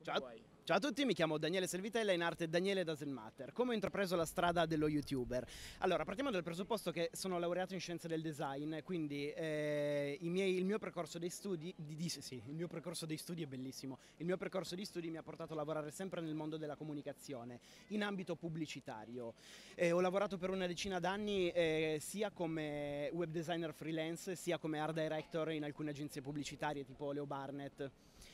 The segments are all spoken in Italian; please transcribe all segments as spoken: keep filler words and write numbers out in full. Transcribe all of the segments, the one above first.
Ciao, ciao a tutti, mi chiamo Daniele Selvitella, in arte Daniele Doesn't Matter. Come ho intrapreso la strada dello YouTuber? Allora, partiamo dal presupposto che sono laureato in scienze del design, quindi eh, i miei, il mio percorso dei studi, di, di, sì, il mio percorso dei studi è bellissimo. Il mio percorso di studi mi ha portato a lavorare sempre nel mondo della comunicazione, in ambito pubblicitario. Eh, ho lavorato per una decina d'anni eh, sia come web designer freelance, sia come art director in alcune agenzie pubblicitarie tipo Leo Barnett.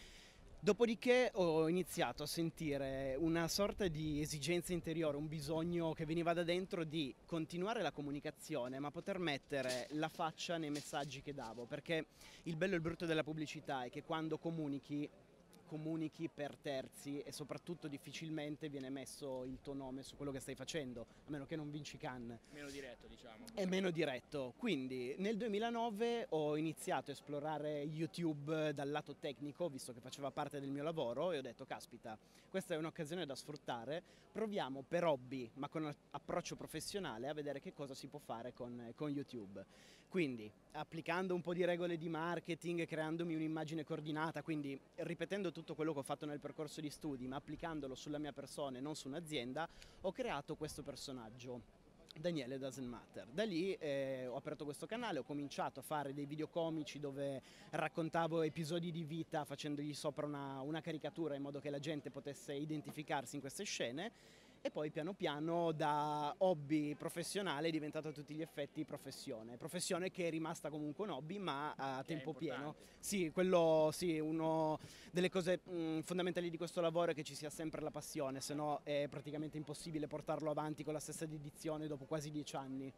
Dopodiché ho iniziato a sentire una sorta di esigenza interiore, un bisogno che veniva da dentro di continuare la comunicazione, ma poter mettere la faccia nei messaggi che davo, perché il bello e il brutto della pubblicità è che quando comunichi, comunichi per terzi e soprattutto difficilmente viene messo il tuo nome su quello che stai facendo, a meno che non vinci Cannes. Meno diretto, diciamo. È meno diretto, quindi nel duemilanove ho iniziato a esplorare YouTube dal lato tecnico, visto che faceva parte del mio lavoro, e ho detto caspita, questa è un'occasione da sfruttare, proviamo per hobby ma con approccio professionale a vedere che cosa si può fare con, con YouTube. Quindi applicando un po' di regole di marketing, creandomi un'immagine coordinata, quindi ripetendo tutto quello che ho fatto nel percorso di studi ma applicandolo sulla mia persona e non su un'azienda, ho creato questo personaggio. Daniele Doesn't Matter. Da lì eh, ho aperto questo canale, ho cominciato a fare dei video comici dove raccontavo episodi di vita facendogli sopra una, una caricatura in modo che la gente potesse identificarsi in queste scene, e poi piano piano da hobby professionale è diventato a tutti gli effetti professione. Professione che è rimasta comunque un hobby ma a Che è tempo pieno. importante. Sì, quello sì, uno delle cose mh, fondamentali di questo lavoro è che ci sia sempre la passione, se no è praticamente impossibile portarlo avanti con la stessa dedizione dopo quasi dieci anni.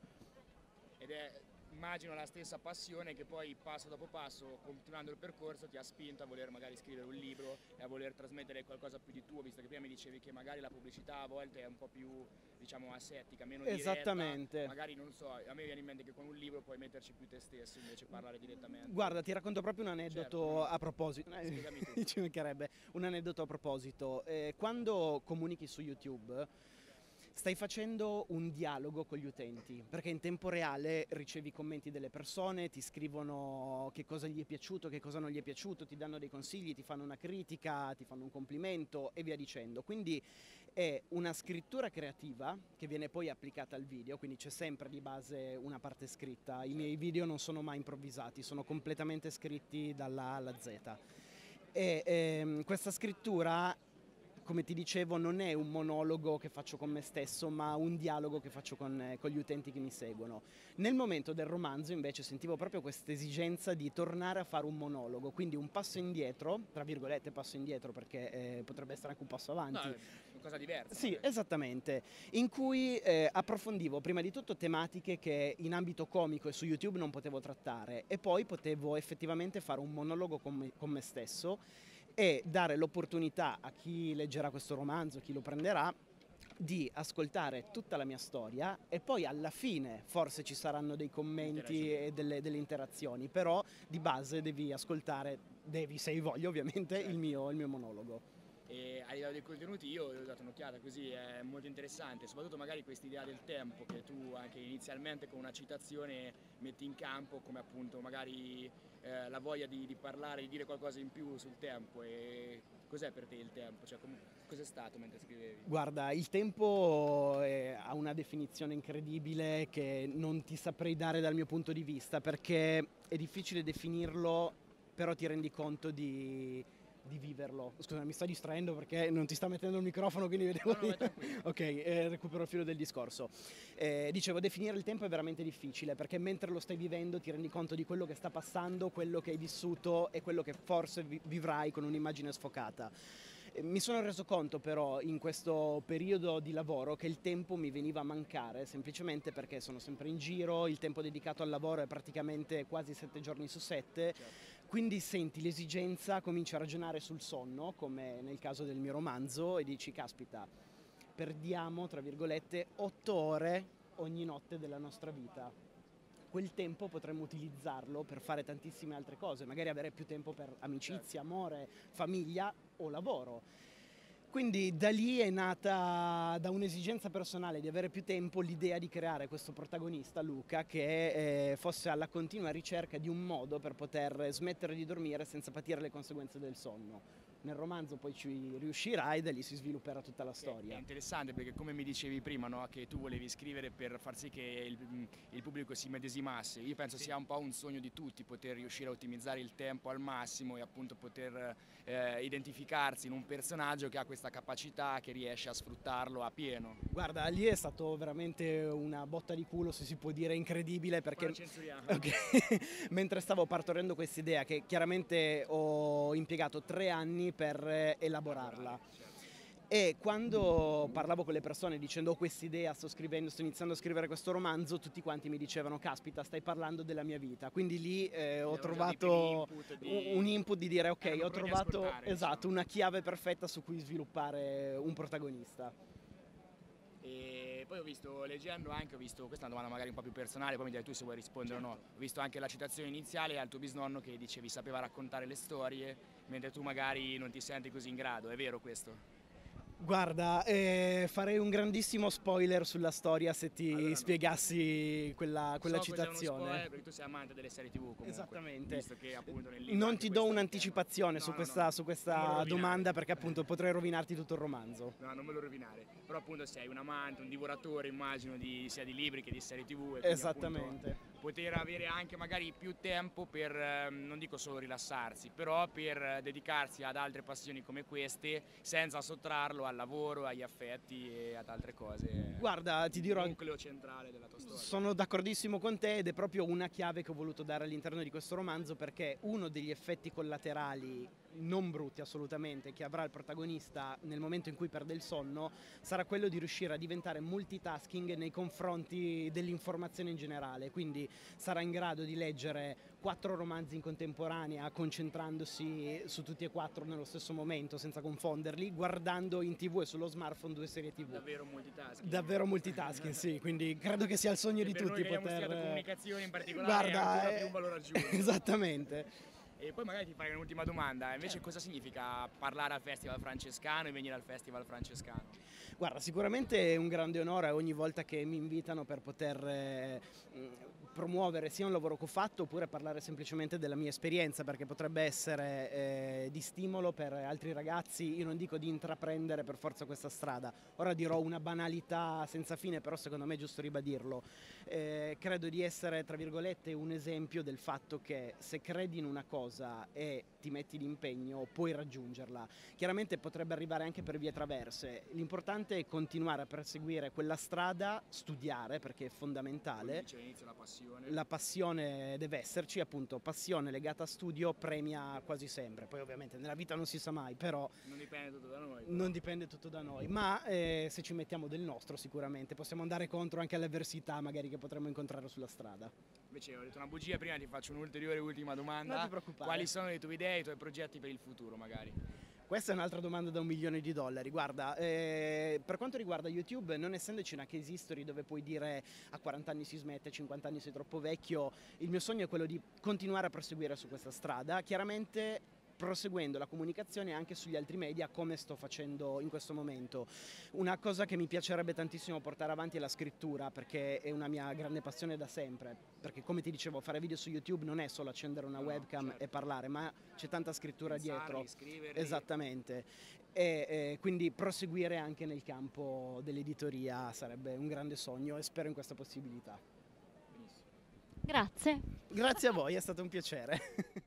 Ed è, immagino, la stessa passione che poi passo dopo passo, continuando il percorso, ti ha spinto a voler magari scrivere un libro e a voler trasmettere qualcosa più di tuo, visto che prima mi dicevi che magari la pubblicità a volte è un po' più, diciamo, asettica, meno diretta. Esattamente. Magari, non so, a me viene in mente che con un libro puoi metterci più te stesso, invece parlare direttamente. Guarda, ti racconto proprio un aneddoto Certo. a proposito. Spiegami tu. Ci mancherebbe. Un aneddoto a proposito. Eh, quando comunichi su YouTube stai facendo un dialogo con gli utenti, perché in tempo reale ricevi i commenti delle persone, ti scrivono che cosa gli è piaciuto, che cosa non gli è piaciuto, ti danno dei consigli, ti fanno una critica, ti fanno un complimento e via dicendo. Quindi è una scrittura creativa che viene poi applicata al video, quindi c'è sempre di base una parte scritta. I miei video non sono mai improvvisati, sono completamente scritti dalla A alla Z. E ehm, questa scrittura, come ti dicevo, non è un monologo che faccio con me stesso, ma un dialogo che faccio con, eh, con gli utenti che mi seguono. Nel momento del romanzo invece sentivo proprio questa esigenza di tornare a fare un monologo, quindi un passo indietro, tra virgolette passo indietro perché eh, potrebbe essere anche un passo avanti. No, è una cosa diversa. Sì, magari. esattamente, in cui eh, approfondivo prima di tutto tematiche che in ambito comico e su YouTube non potevo trattare, e poi potevo effettivamente fare un monologo con me, con me stesso e dare l'opportunità a chi leggerà questo romanzo, chi lo prenderà, di ascoltare tutta la mia storia, e poi alla fine forse ci saranno dei commenti e delle, delle interazioni, però di base devi ascoltare, devi, se hai voglia ovviamente, Certo. il mio, il mio monologo. E a livello dei contenuti io ho dato un'occhiata, così è molto interessante, soprattutto magari questa idea del tempo che tu anche inizialmente con una citazione metti in campo, come appunto magari eh, la voglia di, di parlare, di dire qualcosa in più sul tempo. E cos'è per te il tempo? Cioè, cos'è stato mentre scrivevi? Guarda, il tempo è, ha una definizione incredibile che non ti saprei dare dal mio punto di vista, perché è difficile definirlo, però ti rendi conto di... di viverlo. Scusa, mi sto distraendo perché non ti sta mettendo il microfono, quindi vedevo... No, no, vai tranquillo. Ok, eh, recupero il filo del discorso. Eh, dicevo, definire il tempo è veramente difficile, perché mentre lo stai vivendo ti rendi conto di quello che sta passando, quello che hai vissuto e quello che forse vi- vivrai con un'immagine sfocata. Eh, Mi sono reso conto però in questo periodo di lavoro che il tempo mi veniva a mancare, semplicemente perché sono sempre in giro, il tempo dedicato al lavoro è praticamente quasi sette giorni su sette, quindi senti l'esigenza, cominci a ragionare sul sonno, come nel caso del mio romanzo, e dici caspita, perdiamo tra virgolette otto ore ogni notte della nostra vita. Quel tempo potremmo utilizzarlo per fare tantissime altre cose, magari avere più tempo per amicizia, amore, famiglia o lavoro. Quindi da lì è nata, da un'esigenza personale di avere più tempo, l'idea di creare questo protagonista, Luca, che eh, fosse alla continua ricerca di un modo per poter smettere di dormire senza patire le conseguenze del sonno. nel romanzo poi ci riuscirai e da lì si svilupperà tutta la È storia. interessante perché come mi dicevi prima, no, che tu volevi scrivere per far sì che il, il pubblico si medesimasse, io penso sia un po' un sogno di tutti poter riuscire a ottimizzare il tempo al massimo e appunto poter eh, identificarsi in un personaggio che ha questa capacità, che riesce a sfruttarlo a pieno. Guarda, lì è stato veramente una botta di culo, se si può dire, incredibile, perché okay. Mentre stavo partorendo quest'idea, che chiaramente ho impiegato tre anni per elaborarla, e quando parlavo con le persone dicendo ho quest'idea, sto scrivendo, sto iniziando a scrivere questo romanzo, tutti quanti mi dicevano caspita, stai parlando della mia vita, quindi lì eh, ho trovato input di... un input di dire ok, ho trovato esatto, una chiave perfetta su cui sviluppare un protagonista. E poi ho visto, leggendo anche, ho visto, questa è una domanda magari un po' più personale, poi mi dirai tu se vuoi rispondere certo. o no, ho visto anche la citazione iniziale al tuo bisnonno che dicevi sapeva raccontare le storie, mentre tu magari non ti senti così in grado, è vero questo? Guarda, eh, farei un grandissimo spoiler sulla storia se ti allora spiegassi no. quella, quella so citazione. Uno spoiler, perché tu sei amante delle serie tivù comunque. Esattamente. Visto che, appunto, non ti do un'anticipazione no, su questa, no, no. su questa domanda perché appunto potrei rovinarti tutto il romanzo. No, non me lo rovinare. Però appunto sei un amante, un divoratore immagino di, sia di libri che di serie tivù. E esattamente. Appunto, poter avere anche magari più tempo per, non dico solo rilassarsi, però per dedicarsi ad altre passioni come queste senza sottrarlo al lavoro, agli affetti e ad altre cose. Guarda, ti dirò, il nucleo centrale della tua storia. Sono d'accordissimo con te ed è proprio una chiave che ho voluto dare all'interno di questo romanzo, perché uno degli effetti collaterali non brutti assolutamente che avrà il protagonista nel momento in cui perde il sonno sarà quello di riuscire a diventare multitasking nei confronti dell'informazione in generale, quindi sarà in grado di leggere quattro romanzi in contemporanea concentrandosi su tutti e quattro nello stesso momento senza confonderli, guardando in tv e sullo smartphone due serie tv. Davvero multitasking. Davvero multitasking, sì, quindi credo che sia il sogno e di per tutti noi che poter... comunicazione in particolare Guarda, è più un valore aggiunto. Esattamente. E poi magari ti farei un'ultima domanda, invece cosa significa parlare al Festival Francescano e venire al Festival Francescano? Guarda, sicuramente è un grande onore ogni volta che mi invitano per poter eh, promuovere sia un lavoro che ho fatto oppure parlare semplicemente della mia esperienza, perché potrebbe essere eh, di stimolo per altri ragazzi. Io non dico di intraprendere per forza questa strada, ora dirò una banalità senza fine, però secondo me è giusto ribadirlo. Eh, credo di essere, tra virgolette, un esempio del fatto che se credi in una cosa e ti metti l'impegno puoi raggiungerla. Chiaramente potrebbe arrivare anche per vie traverse, l'importante è continuare a perseguire quella strada, studiare perché è fondamentale. Dice all'inizio la passione. La passione deve esserci, appunto, passione legata a studio premia quasi sempre, poi ovviamente nella vita non si sa mai, però non dipende tutto da noi. Però. Non dipende tutto da noi, ma eh, se ci mettiamo del nostro sicuramente possiamo andare contro anche alle avversità magari che potremo incontrare sulla strada. Invece ho detto una bugia prima, ti faccio un'ulteriore ultima domanda. Non ti preoccupare. Quali sono le tue idee, i tuoi progetti per il futuro magari? Questa è un'altra domanda da un milione di dollari. Guarda, eh, per quanto riguarda YouTube, non essendoci una case history dove puoi dire a quaranta anni si smette, a cinquanta anni sei troppo vecchio, il mio sogno è quello di continuare a proseguire su questa strada, chiaramente proseguendo la comunicazione anche sugli altri media come sto facendo in questo momento. Una cosa che mi piacerebbe tantissimo portare avanti è la scrittura, perché è una mia grande passione da sempre, perché come ti dicevo fare video su YouTube non è solo accendere una no, webcam certo. e parlare, ma c'è tanta scrittura Pensarli, dietro. Scriverli. Esattamente. E, e quindi proseguire anche nel campo dell'editoria sarebbe un grande sogno e spero in questa possibilità. Grazie. Grazie a voi, è stato un piacere.